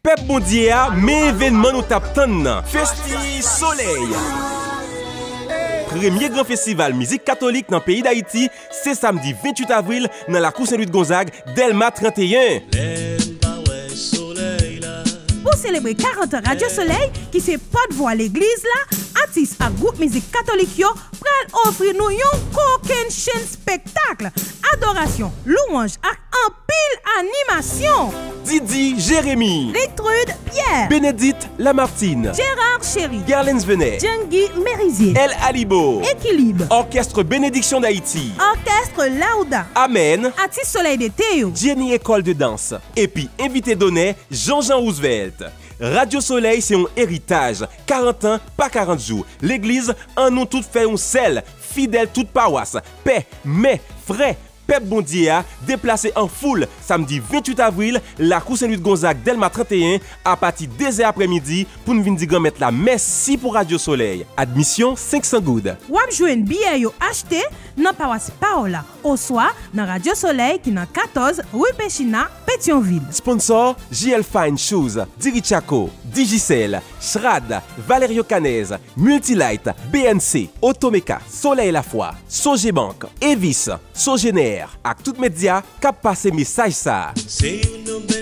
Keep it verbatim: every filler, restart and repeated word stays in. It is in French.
Pep Bondier, mais événement nous t'attendons. Festi Soleil. Premier grand festival musique catholique dans le pays d'Haïti, c'est samedi vingt-huit avril dans la cour Saint-Louis de Gonzague, Delma trente et un. Pour célébrer quarante ans Radio Soleil, qui c'est porte-voix l'église là, artistes à groupe musique catholique yo pral offrir nous yon coquin chaîne spectacle, adoration, louange ak en pile animation. Didi Jérémy, Lectrude Pierre, Bénédicte Lamartine, Gérard Chéri, Gerlens Venet, Djangui Merizier, El Alibo, Équilibre, Orchestre Bénédiction d'Haïti, Orchestre Lauda, Amen, artiste Soleil d'été yo, Jenny École de danse, et puis invité d'honneur Jean-Jean Roosevelt. Radio Soleil, c'est un héritage. quarante ans, pas quarante jours. L'église, en nous tout fait un sel. Fidèle toute paroisse. Paix, mais, frais. Pep Bondier, déplacé en foule, samedi vingt-huit avril, la cour Saint-Louis de Gonzague, Delma trente et un, à partir des deux heures après-midi, pour nous venir mettre la merci pour Radio Soleil. Admission cinq cents goudes. ou ap jwen billet yo acheté dans paroisse Paola, au soir dans Radio Soleil qui dans quatorze rue Péchina, Pétionville. Sponsor J L Fine Shoes, Dirichaco, Digicel, Shrad, Valerio Canez, Multilight, B N C, Automeka, Soleil la Foi, Sogebank, Evis, Sogener, ak tout média kap passe message ça.